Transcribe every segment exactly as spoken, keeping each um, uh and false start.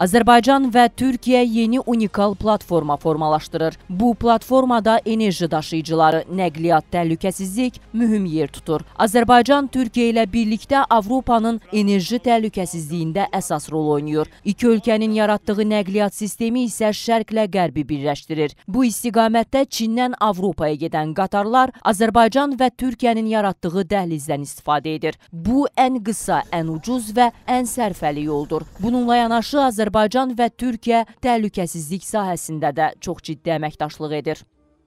Azərbaycan və Türkiyə yeni unikal platforma formalaşdırır. Bu platformada enerji daşıyıcıları, nəqliyyat, təhlükəsizlik mühüm yer tutur. Azərbaycan Türkiyə ilə birlikdə Avropanın enerji təhlükəsizliyində əsas rol oynayır. İki ölkənin yaratdığı nəqliyyat sistemi isə şərqlə qərbi birləşdirir. Bu istiqamətdə Çindən Avropaya gedən qatarlar Azərbaycan və Türkiyənin yaratdığı dəhlizdən istifadə edir. Bu ən qısa, ən ucuz və ən sərfəli yoldur. Bununla yanaşı Azərbaycan və Türkiyə təhlükəsizlik sahəsində də çox ciddi əməkdaşlıq edir.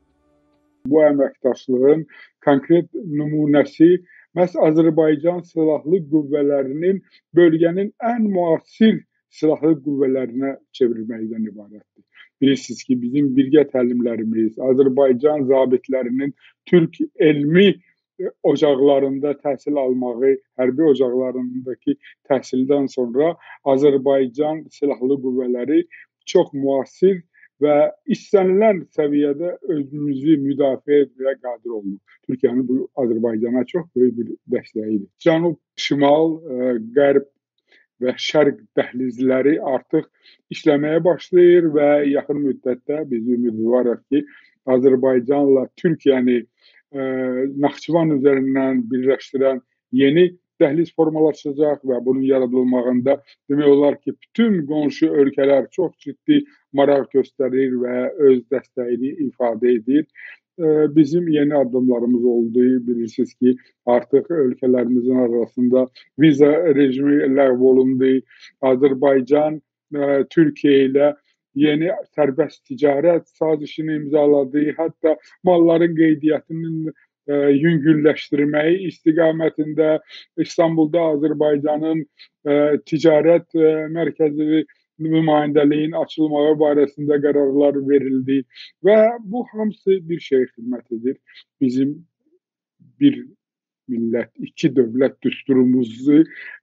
Bu əməkdaşlığın konkret nümunəsi məhz Azərbaycan Silahlı Qüvvələrinin bölgənin ən müasir silahlı qüvvələrinə çevrilməkdən ibarətdir. Bilirsiniz ki, bizim birgə təlimlərimiz, Azərbaycan zabitlərinin Türk elmi ocaqlarında təhsil almağı, hərbi ocaqlarındakı təhsildən sonra Azərbaycan Silahlı Qüvvələri çox müasir və istənilən səviyyədə özümüzü müdafiə etməyə qadir olduq. Türkiyənin bu Azərbaycana çox böyük bir dəstəyidir. Cənub, şimal, qərb və şərq dəhlizləri artıq işləməyə başlayır və yaxın müddətdə biz ümidvarıq ki, Azərbaycanla Türkiyəni Naxçıvan üzərindən birləşdirən yeni dəhliz formalaşacaq və bunun yaradılmağında demək olar ki, bütün qonşu ölkələr çox ciddi maraq göstərir və öz dəstəyini ifadə edir. Bizim yeni addımlarımız oldu. Bilirsiniz ki, artıq ölkələrimizin arasında viza rejimi ləğv olundu. Azərbaycan Türkiyə ilə yeni sərbəst ticarət sazişini imzaladı. Hətta malların qeydiyyatının yüngülləşdirməyi istiqamətində İstanbulda Azərbaycanın ticarət mərkəzi nümayəndəliyin açılmağı barəsində qərarlar verildi və bu hamısı bir şey xidmət edir. Bizim bir millət, iki dövlət düsturumuzu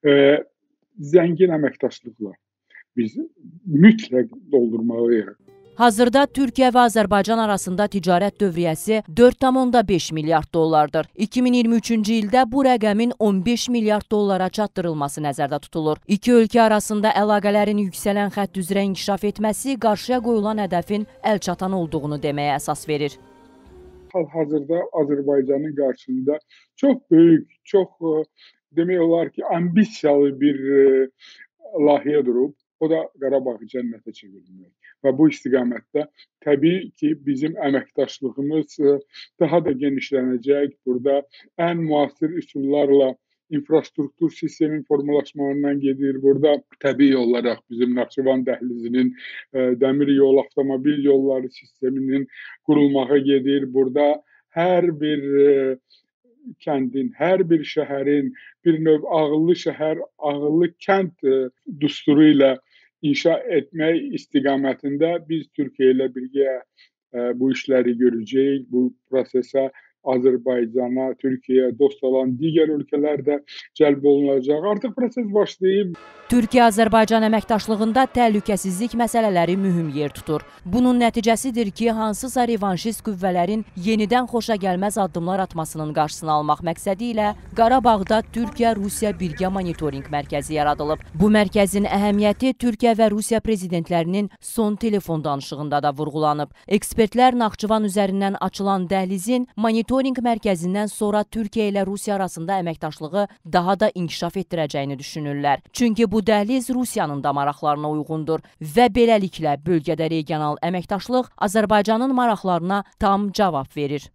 zəngin əməkdaşlıqla biz mütləq doldurmalıyıq. Hazırda Türkiyə və Azərbaycan arasında ticarət dövriyyəsi dörd tam beş milyard dollardır. iki min iyirmi üçüncü ildə bu rəqəmin on beş milyard dollara çatdırılması nəzərdə tutulur. İki ölkə arasında əlaqələrin yüksələn xətt üzrə inkişaf etməsi qarşıya qoyulan hədəfin əlçatan olduğunu deməyə əsas verir. Hal-hazırda Azərbaycanın qarşısında çox böyük, çox demək olar ki, ambisiyalı bir layihə durub. O da Qarabağı cənnətə çevirmək. Və bu istiqamətdə təbii ki, bizim əməkdaşlığımız daha da genişlənəcək. Burada ən müasir üsullarla infrastruktur sistemin formalaşmasından gedir. Burada təbii olaraq bizim Naxçıvan dəhlizinin, dəmir yol, avtomobil yolları sisteminin qurulmağı gedir. Burada hər bir kəndin, hər bir şəhərin bir növ ağıllı şəhər, ağıllı kənd düsturu ilə inşa etmək istiqamətində biz Türkiyə ilə birgə bu işləri görəcəyik. Bu prosesə Azərbaycana, Türkiyəyə dost olan digər ölkələr də cəlb olunacaq. Artıq proses başlayıb. Türkiyə-Azərbaycan əməkdaşlığında təhlükəsizlik məsələləri mühüm yer tutur. Bunun nəticəsidir ki, hansısa revanşist qüvvələrin yenidən xoşagəlməz addımlar atmasının qarşısını almaq məqsədi ilə Qarabağda Türkiyə-Rusiya birgə monitorinq mərkəzi yaradılıb. Bu mərkəzin əhəmiyyəti Türkiyə və Rusiya prezidentlərinin son telefon danışığında da vurğulanıb. Ekspertlər Naxçıvan üzərindən açılan dəhlizin monitorinq mərkəzindən sonra Türkiyə ilə Rusiya arasında əməkdaşlığı daha da inkişaf etdirəcəyini düşünürlər. Çünki bu dəhliz Rusiyanın da maraqlarına uyğundur və beləliklə bölgədə regional əməkdaşlıq Azərbaycanın maraqlarına tam cavab verir.